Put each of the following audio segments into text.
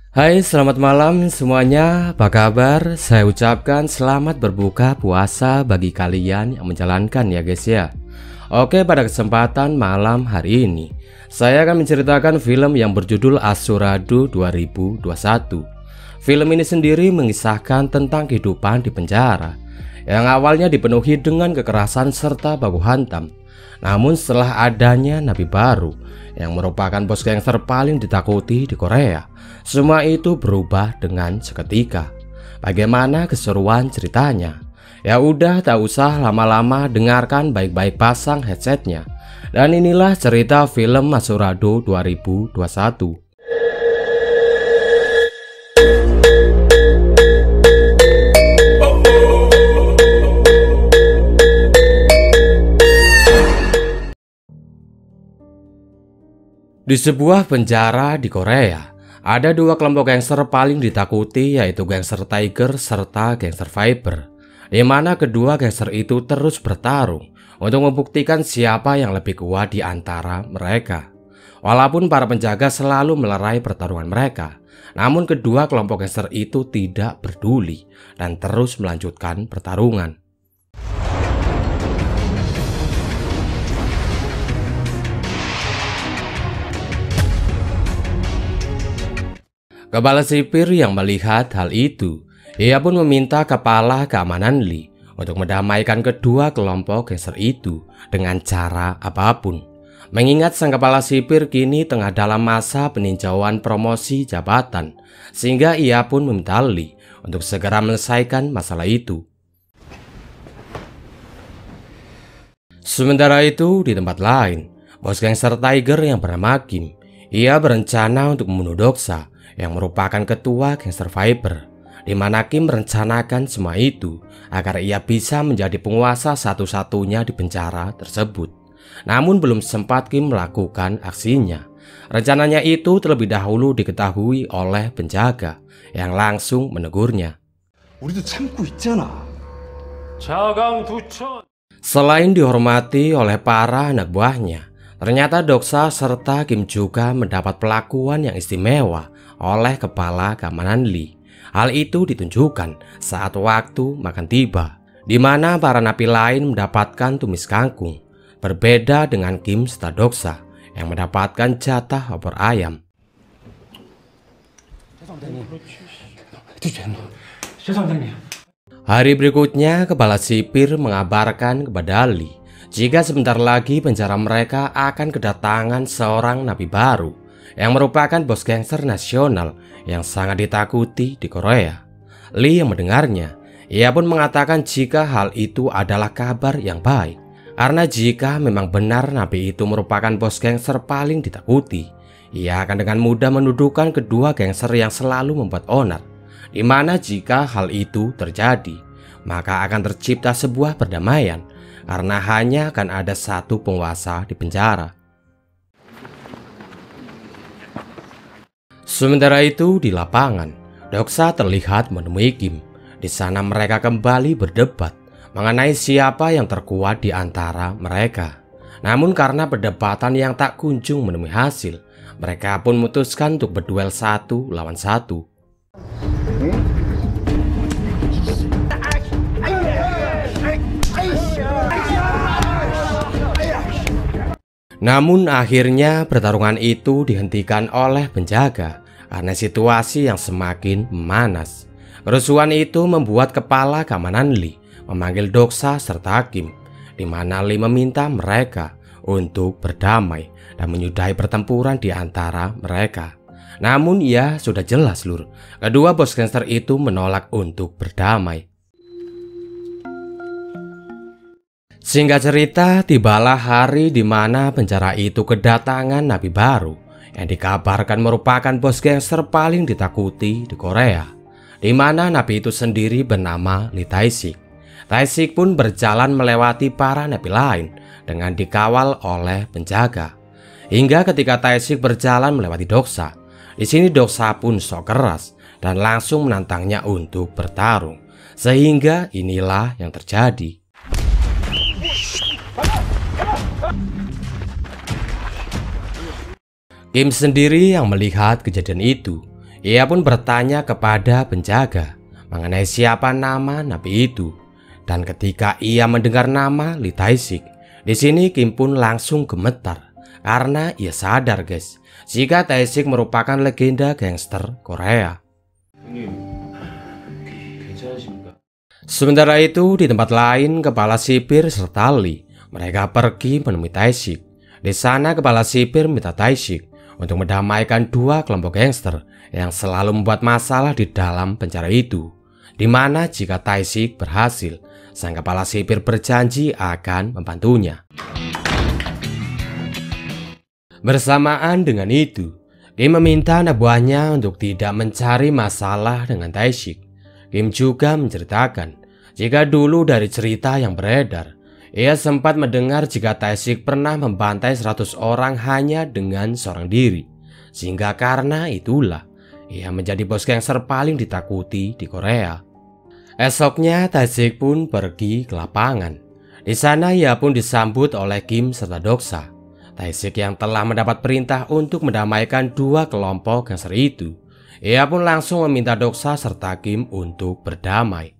Hai, selamat malam semuanya. Apa kabar? Saya ucapkan selamat berbuka puasa bagi kalian yang menjalankan ya guys ya. Oke, pada kesempatan malam hari ini saya akan menceritakan film yang berjudul Asuradu 2021. Film ini sendiri mengisahkan tentang kehidupan di penjara yang awalnya dipenuhi dengan kekerasan serta baku hantam. Namun setelah adanya nabi baru yang merupakan bos gangster paling ditakuti di Korea, semua itu berubah dengan seketika. Bagaimana keseruan ceritanya? Ya udah, tak usah lama-lama, dengarkan baik-baik, pasang headsetnya. Dan inilah cerita film Asuradu 2021. Di sebuah penjara di Korea, ada dua kelompok gangster paling ditakuti, yaitu gangster Tiger serta gangster Viper, di mana kedua gangster itu terus bertarung untuk membuktikan siapa yang lebih kuat di antara mereka. Walaupun para penjaga selalu melerai pertarungan mereka, namun kedua kelompok gangster itu tidak peduli dan terus melanjutkan pertarungan. Kepala sipir yang melihat hal itu, ia pun meminta kepala keamanan Lee untuk mendamaikan kedua kelompok gangster itu dengan cara apapun. Mengingat sang kepala sipir kini tengah dalam masa peninjauan promosi jabatan, sehingga ia pun meminta Lee untuk segera menyelesaikan masalah itu. Sementara itu di tempat lain, bos gangster Tiger yang bernama Kim, ia berencana untuk membunuh Doksa yang merupakan ketua gangster Viper, di mana Kim merencanakan semua itu agar ia bisa menjadi penguasa satu-satunya di penjara tersebut. Namun belum sempat Kim melakukan aksinya, rencananya itu terlebih dahulu diketahui oleh penjaga yang langsung menegurnya. Selain dihormati oleh para anak buahnya, ternyata Doksa serta Kim juga mendapat perlakuan yang istimewa oleh kepala keamanan Lee. Hal itu ditunjukkan saat waktu makan tiba, di mana para napi lain mendapatkan tumis kangkung. Berbeda dengan Kim serta Doksa yang mendapatkan jatah opor ayam. Hari berikutnya, kepala sipir mengabarkan kepada Lee jika sebentar lagi penjara mereka akan kedatangan seorang napi baru yang merupakan bos gangster nasional yang sangat ditakuti di Korea. Lee yang mendengarnya, ia pun mengatakan jika hal itu adalah kabar yang baik, karena jika memang benar napi itu merupakan bos gangster paling ditakuti, ia akan dengan mudah mendudukan kedua gangster yang selalu membuat onar. Di mana jika hal itu terjadi, maka akan tercipta sebuah perdamaian, karena hanya akan ada satu penguasa di penjara. Sementara itu di lapangan, Doksa terlihat menemui Kim. Di sana mereka kembali berdebat mengenai siapa yang terkuat di antara mereka. Namun karena perdebatan yang tak kunjung menemui hasil, mereka pun memutuskan untuk berduel 1 lawan 1. Namun akhirnya pertarungan itu dihentikan oleh penjaga karena situasi yang semakin memanas. Kerusuhan itu membuat kepala keamanan Lee memanggil Doksa serta Kim, di mana Lee meminta mereka untuk berdamai dan menyudahi pertempuran di antara mereka. Namun ya sudah jelas lur, kedua bos gangster itu menolak untuk berdamai. Singkat cerita, tibalah hari di mana penjara itu kedatangan napi baru yang dikabarkan merupakan bos gangster paling ditakuti di Korea, di mana napi itu sendiri bernama Lee Tae-sik. Tae-sik pun berjalan melewati para napi lain dengan dikawal oleh penjaga. Hingga ketika Tae-sik berjalan melewati Doksa, di sini Doksa pun sok keras dan langsung menantangnya untuk bertarung. Sehingga inilah yang terjadi. Kim sendiri yang melihat kejadian itu, Ia pun bertanya kepada penjaga mengenai siapa nama nabi itu. Dan ketika ia mendengar nama Lee Tae-sik, di sini Kim pun langsung gemetar karena ia sadar guys, jika Tae-sik merupakan legenda gangster Korea. Sementara itu di tempat lain, kepala sipir serta Lee mereka pergi menemui Tae-sik. Di sana kepala sipir minta Tae-sik untuk mendamaikan dua kelompok gangster yang selalu membuat masalah di dalam penjara itu. Di mana jika Tae-sik berhasil, sang kepala sipir berjanji akan membantunya. Bersamaan dengan itu, Kim meminta anak buahnya untuk tidak mencari masalah dengan Tae-sik. Kim juga menceritakan jika dulu dari cerita yang beredar, ia sempat mendengar jika Tae-sik pernah membantai 100 orang hanya dengan seorang diri. Sehingga karena itulah ia menjadi bos gangster paling ditakuti di Korea. Esoknya Tae-sik pun pergi ke lapangan. Di sana ia pun disambut oleh Kim serta Doksa. Tae-sik yang telah mendapat perintah untuk mendamaikan dua kelompok gangster itu, ia pun langsung meminta Doksa serta Kim untuk berdamai.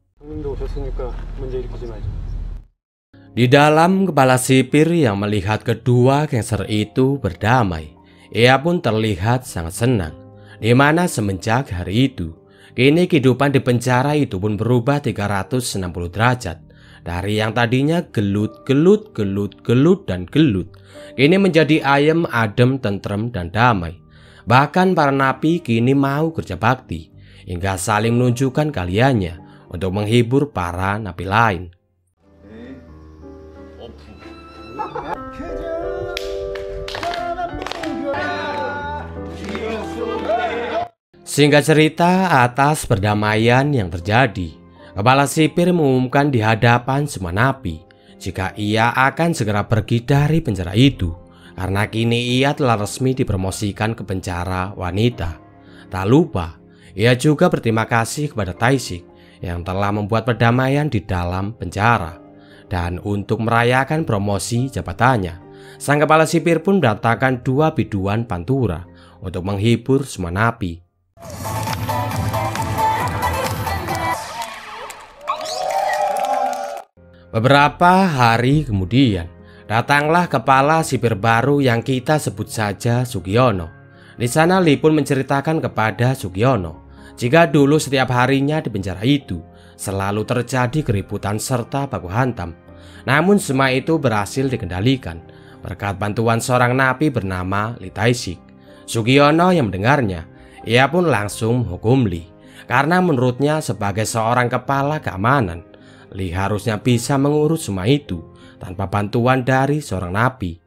Di dalam kepala sipir yang melihat kedua gangster itu berdamai, ia pun terlihat sangat senang. Di mana semenjak hari itu, kini kehidupan di penjara itu pun berubah 360 derajat. Dari yang tadinya gelut, dan gelut, kini menjadi ayem, adem, tentrem, dan damai. Bahkan para napi kini mau kerja bakti, hingga saling menunjukkan kaliannya untuk menghibur para napi lain. Singkat cerita, atas perdamaian yang terjadi, kepala sipir mengumumkan di hadapan semua napi jika ia akan segera pergi dari penjara itu, karena kini ia telah resmi dipromosikan ke penjara wanita. Tak lupa, ia juga berterima kasih kepada Tae-sik yang telah membuat perdamaian di dalam penjara. Dan untuk merayakan promosi jabatannya, sang kepala sipir pun mendatangkan 2 biduan pantura untuk menghibur semua napi. Beberapa hari kemudian, datanglah kepala sipir baru yang kita sebut saja Sugiono. Di sana Lee pun menceritakan kepada Sugiono jika dulu setiap harinya di penjara itu selalu terjadi keributan serta baku hantam. Namun semua itu berhasil dikendalikan berkat bantuan seorang napi bernama Lee Tae-sik. Sugiono yang mendengarnya, ia pun langsung menghukum Lee karena menurutnya sebagai seorang kepala keamanan, Lee harusnya bisa mengurus semua itu tanpa bantuan dari seorang napi.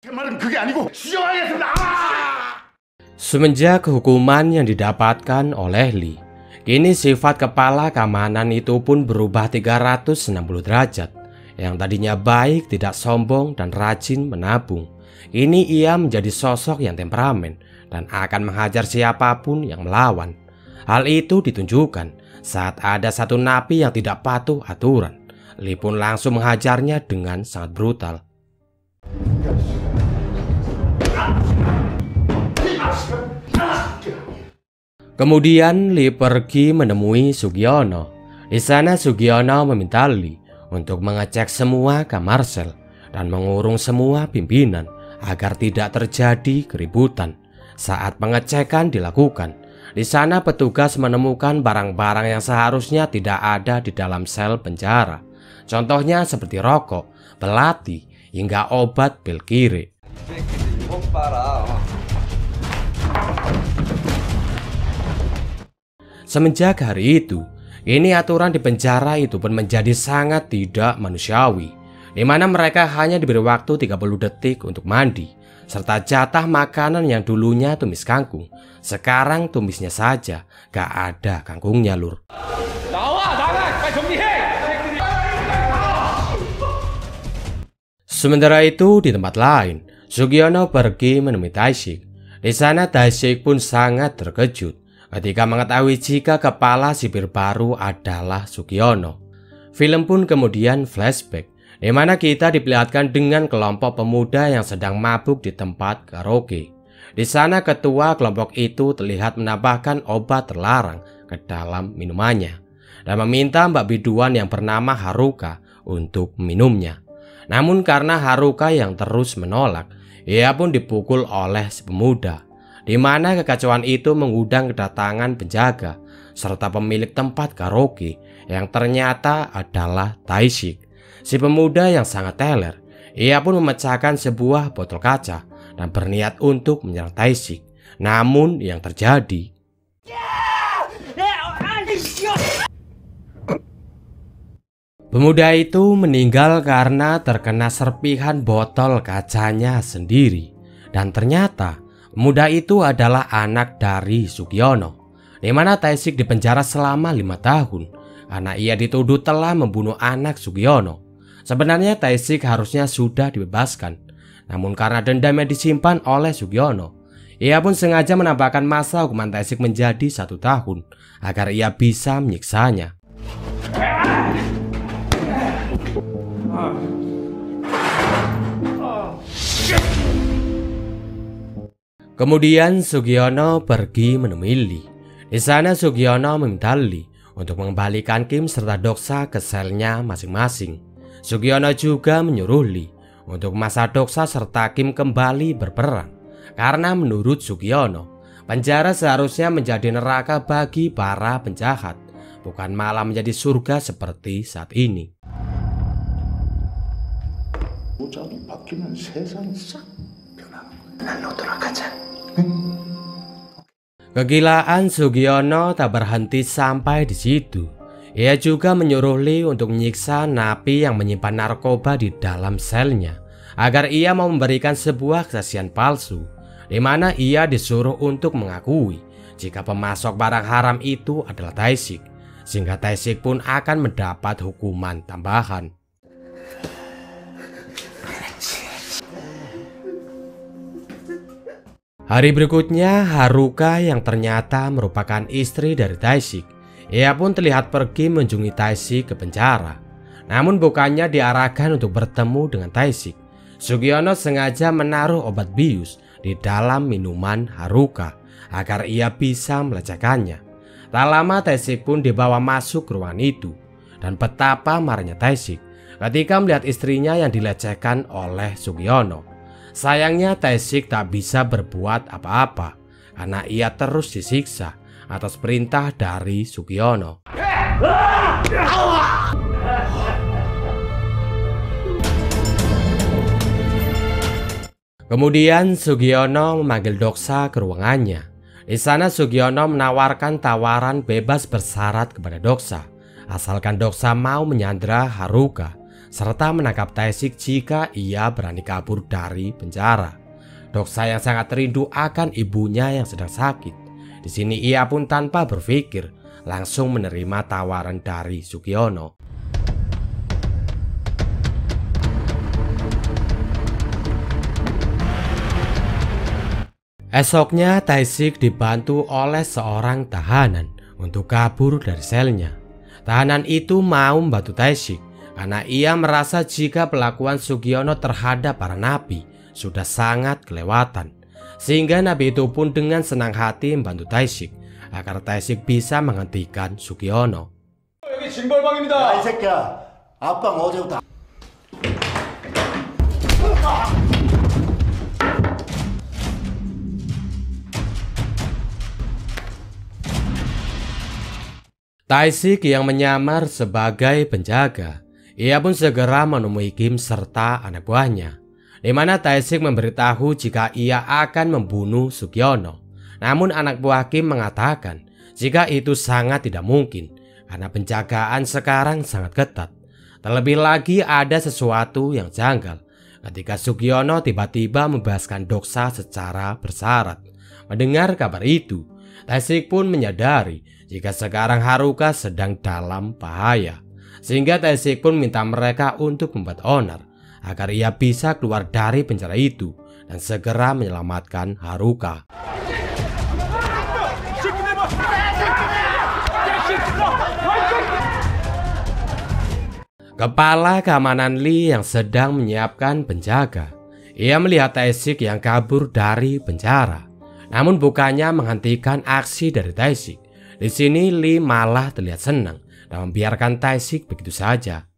Semenjak hukuman yang didapatkan oleh Lee, kini sifat kepala keamanan itu pun berubah 360 derajat. Yang tadinya baik, tidak sombong, dan rajin menabung, kini ia menjadi sosok yang temperamen dan akan menghajar siapapun yang melawan. Hal itu ditunjukkan saat ada satu napi yang tidak patuh aturan. Lee pun langsung menghajarnya dengan sangat brutal. Kemudian Lee pergi menemui Sugiono. Di sana Sugiono meminta Lee untuk mengecek semua kamar sel dan mengurung semua pimpinan agar tidak terjadi keributan. Saat pengecekan dilakukan, di sana petugas menemukan barang-barang yang seharusnya tidak ada di dalam sel penjara. Contohnya seperti rokok, belati, hingga obat pil kiri. Semenjak hari itu, ini aturan di penjara itu pun menjadi sangat tidak manusiawi, di mana mereka hanya diberi waktu 30 detik untuk mandi, serta jatah makanan yang dulunya tumis kangkung, sekarang tumisnya saja gak ada kangkungnya lur. Sementara itu di tempat lain, Sugiono pergi menemui Tae-sik. Di sana Tae-sik pun sangat terkejut ketika mengetahui jika kepala sipir baru adalah Sugiono. Film pun kemudian flashback, di mana kita diperlihatkan dengan kelompok pemuda yang sedang mabuk di tempat karaoke. Di sana ketua kelompok itu terlihat menambahkan obat terlarang ke dalam minumannya dan meminta Mbak Biduan yang bernama Haruka untuk meminumnya. Namun karena Haruka yang terus menolak, ia pun dipukul oleh si pemuda, di mana kekacauan itu mengundang kedatangan penjaga serta pemilik tempat karaoke yang ternyata adalah Taishik, si pemuda yang sangat teler. Ia pun memecahkan sebuah botol kaca dan berniat untuk menyerang Taishik. Namun yang terjadi, pemuda itu meninggal karena terkena serpihan botol kacanya sendiri. Dan ternyata pemuda itu adalah anak dari Sugiono, di mana Taishik dipenjara selama 5 tahun karena ia dituduh telah membunuh anak Sugiono. Sebenarnya Taishik harusnya sudah dibebaskan, namun karena dendam yang disimpan oleh Sugiono, ia pun sengaja menambahkan masa hukuman Taishik menjadi 1 tahun agar ia bisa menyiksanya. Kemudian Sugiono pergi menemui Lee. Di sana Sugiono meminta Lee untuk mengembalikan Kim serta Doksa ke selnya masing-masing. Sugiono juga menyuruh Lee untuk masa Doksa serta Kim kembali berperang. Karena menurut Sugiono, penjara seharusnya menjadi neraka bagi para penjahat, bukan malah menjadi surga seperti saat ini. Kegilaan Sugiono tak berhenti sampai di situ. Ia juga menyuruh Lee untuk menyiksa napi yang menyimpan narkoba di dalam selnya agar ia mau memberikan sebuah kesaksian palsu, di mana ia disuruh untuk mengakui jika pemasok barang haram itu adalah Taishik, sehingga Taishik pun akan mendapat hukuman tambahan. Hari berikutnya, Haruka yang ternyata merupakan istri dari Taishik, ia pun terlihat pergi mengunjungi Taishik ke penjara. Namun bukannya diarahkan untuk bertemu dengan Taishik. Sugiono sengaja menaruh obat bius di dalam minuman Haruka agar ia bisa melecehkannya. Tak lama Taishik pun dibawa masuk ke ruangan itu. Dan betapa marahnya Taishik ketika melihat istrinya yang dilecehkan oleh Sugiono. Sayangnya Taishik tak bisa berbuat apa-apa karena ia terus disiksa atas perintah dari Sugiono. Kemudian Sugiono memanggil Doksa ke ruangannya. Di sana Sugiono menawarkan tawaran bebas bersyarat kepada Doksa, asalkan Doksa mau menyandra Haruka serta menangkap Taishik jika ia berani kabur dari penjara. Doksa yang sangat rindu akan ibunya yang sedang sakit. Di sini ia pun tanpa berpikir langsung menerima tawaran dari Sugiono. Esoknya Taishik dibantu oleh seorang tahanan untuk kabur dari selnya. Tahanan itu mau membantu Taishik karena ia merasa jika perlakuan Sugiono terhadap para napi sudah sangat kelewatan. Sehingga nabi itu pun dengan senang hati membantu Taishik agar Taishik bisa menghentikan Sugiono. 여기 징벌방입니다. 야, 이 새끼야. 아빠 어제부터. Taishik yang menyamar sebagai penjaga, ia pun segera menemui Kim serta anak buahnya, di mana Taishik memberitahu jika ia akan membunuh Sugiono. Namun anak buah Kim mengatakan jika itu sangat tidak mungkin karena penjagaan sekarang sangat ketat. Terlebih lagi ada sesuatu yang janggal ketika Sugiono tiba-tiba membebaskan Doksa secara bersyarat. Mendengar kabar itu, Taishik pun menyadari jika sekarang Haruka sedang dalam bahaya. Sehingga Taishik pun minta mereka untuk membuat onar agar ia bisa keluar dari penjara itu dan segera menyelamatkan Haruka. Kepala keamanan Lee yang sedang menyiapkan penjaga, ia melihat Taishik yang kabur dari penjara. Namun bukannya menghentikan aksi dari Tae-sik. Di sini Lee malah terlihat senang dan membiarkan Tae-sik begitu saja.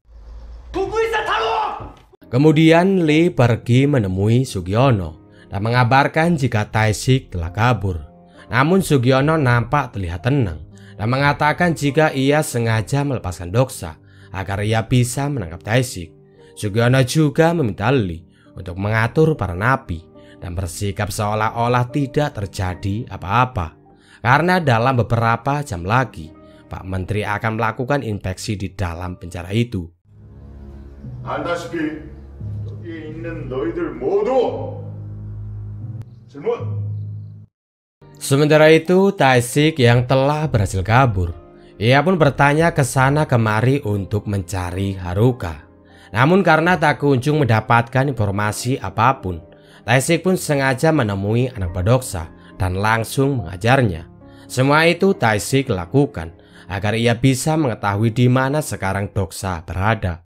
Kemudian Lee pergi menemui Sugiono dan mengabarkan jika Tae-sik telah kabur. Namun Sugiono nampak terlihat tenang dan mengatakan jika ia sengaja melepaskan Doksa agar ia bisa menangkap Tae-sik. Sugiono juga meminta Lee untuk mengatur para napi dan bersikap seolah-olah tidak terjadi apa-apa. Karena dalam beberapa jam lagi, Pak Menteri akan melakukan inspeksi di dalam penjara itu. 알다시피 여기에 있는 너희들 모두 질문. Sementara itu, Tae-sik yang telah berhasil kabur, ia pun bertanya ke sana kemari untuk mencari Haruka. Namun karena tak kunjung mendapatkan informasi apapun, Tae-sik pun sengaja menemui anak buah Doksa dan langsung mengajarnya. Semua itu Tae-sik lakukan agar ia bisa mengetahui di mana sekarang Doksa berada.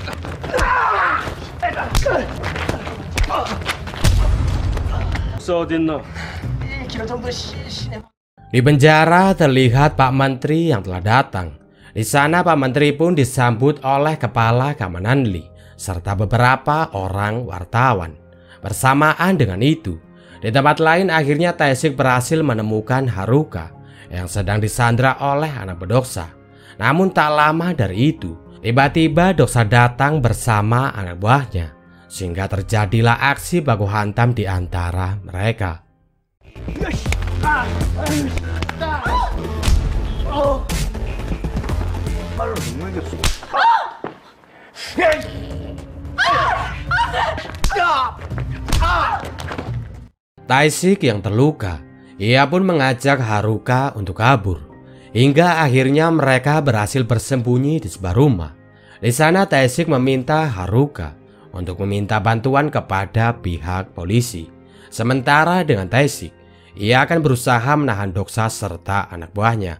Di penjara terlihat Pak Menteri yang telah datang. Di sana Pak Menteri pun disambut oleh kepala keamanan Lee serta beberapa orang wartawan. Bersamaan dengan itu, di tempat lain akhirnya Tae-sik berhasil menemukan Haruka yang sedang disandra oleh anak Doksa. Namun tak lama dari itu, tiba-tiba Doksa datang bersama anak buahnya, sehingga terjadilah aksi baku hantam di antara mereka. Tae-sik yang terluka, ia pun mengajak Haruka untuk kabur. Hingga akhirnya mereka berhasil bersembunyi di sebuah rumah. Di sana Tae-sik meminta Haruka untuk meminta bantuan kepada pihak polisi. Sementara dengan Tae-sik, ia akan berusaha menahan Doksa serta anak buahnya.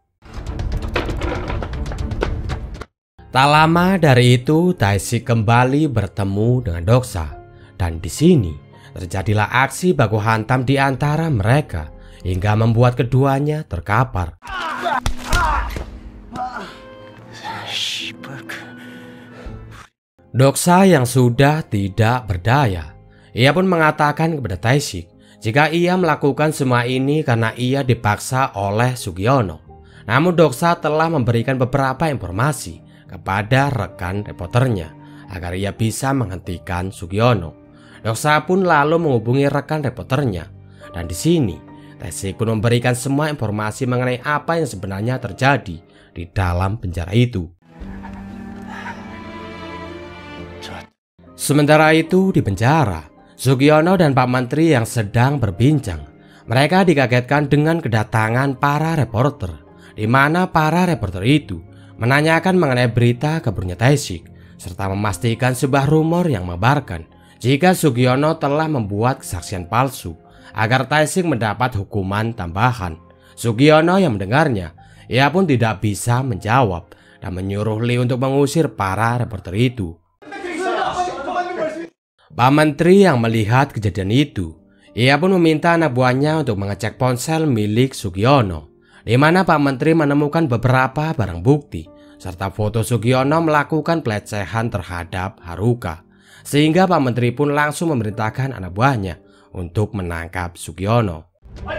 Tak lama dari itu, Tae-sik kembali bertemu dengan Doksa. Dan di sini terjadilah aksi baku hantam di antara mereka hingga membuat keduanya terkapar. Doksa yang sudah tidak berdaya, ia pun mengatakan kepada Tae-sik jika ia melakukan semua ini karena ia dipaksa oleh Sugiono. Namun Doksa telah memberikan beberapa informasi kepada rekan reporternya agar ia bisa menghentikan Sugiono. Doksa pun lalu menghubungi rekan reporternya, dan di sini Tae-sik pun memberikan semua informasi mengenai apa yang sebenarnya terjadi di dalam penjara itu. Sementara itu di penjara, Sugiono dan Pak Menteri yang sedang berbincang. Mereka dikagetkan dengan kedatangan para reporter, di mana para reporter itu menanyakan mengenai berita kaburnya Tae-sik, serta memastikan sebuah rumor yang mengabarkan jika Sugiono telah membuat kesaksian palsu agar Tae-sik mendapat hukuman tambahan. Sugiono yang mendengarnya, ia pun tidak bisa menjawab dan menyuruh Lee untuk mengusir para reporter itu. Pak Menteri yang melihat kejadian itu, ia pun meminta anak buahnya untuk mengecek ponsel milik Sugiono, di mana Pak Menteri menemukan beberapa barang bukti serta foto Sugiono melakukan pelecehan terhadap Haruka. Sehingga Pak Menteri pun langsung memerintahkan anak buahnya untuk menangkap Sugiono.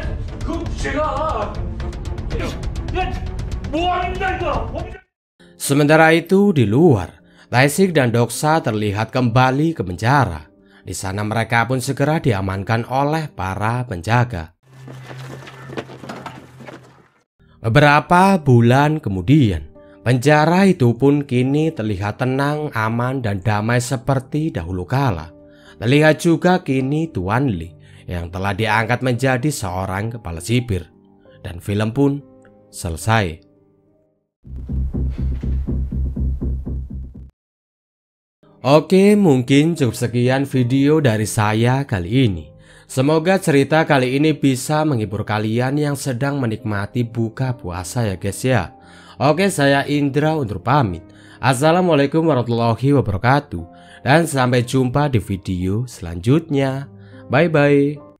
Sementara itu di luar, Tae-sik dan Doksa terlihat kembali ke penjara. Di sana mereka pun segera diamankan oleh para penjaga. Beberapa bulan kemudian, penjara itu pun kini terlihat tenang, aman, dan damai seperti dahulu kala. Terlihat juga kini Tuan Lee yang telah diangkat menjadi seorang kepala sipir. Dan film pun selesai. Oke, mungkin cukup sekian video dari saya kali ini. Semoga cerita kali ini bisa menghibur kalian yang sedang menikmati buka puasa ya guys ya. Oke, saya Indra undur pamit. Assalamualaikum warahmatullahi wabarakatuh. Dan sampai jumpa di video selanjutnya. Bye bye.